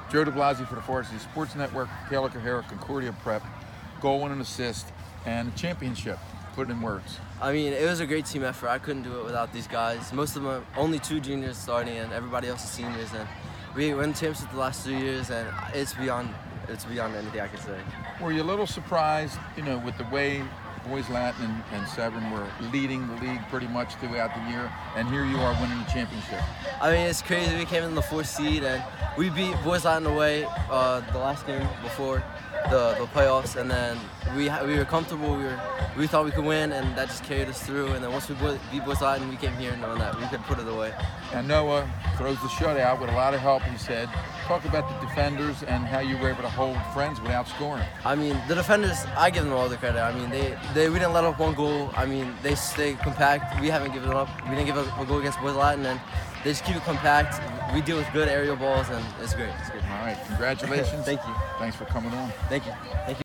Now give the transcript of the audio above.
Joe DeBlasi for the Varsity Sports Network, Calheira, Concordia Prep, goal, and an assist, and a championship. Put it in words. I mean, it was a great team effort. I couldn't do it without these guys. Most of them are only 2 juniors starting, and everybody else is seniors. And we won championships the last 3 years, and it's beyond anything I can say. Were you a little surprised, with the way Boys Latin and Severn were leading the league pretty much throughout the year, and here you are winning the championship? I mean, it's crazy. We came in the 4th seed, and we beat Boys Latin away the last game before the playoffs, and then we were comfortable. We thought we could win, and that just carried us through. And then once we beat Boys Latin, we came here knowing that we could put it away. And Noah throws the shutout with a lot of help, he said. Talk about the defenders and how you were able to hold Friends without scoring. I mean, the defenders, I give them all the credit. I mean, we didn't let up 1 goal. I mean, they stay compact. We haven't given up. We didn't give up a goal against Boys Latin, and they just keep it compact. We deal with good aerial balls, and it's great. It's good. All right, congratulations. Thank you. Thanks for coming on. Thank you. Thank you.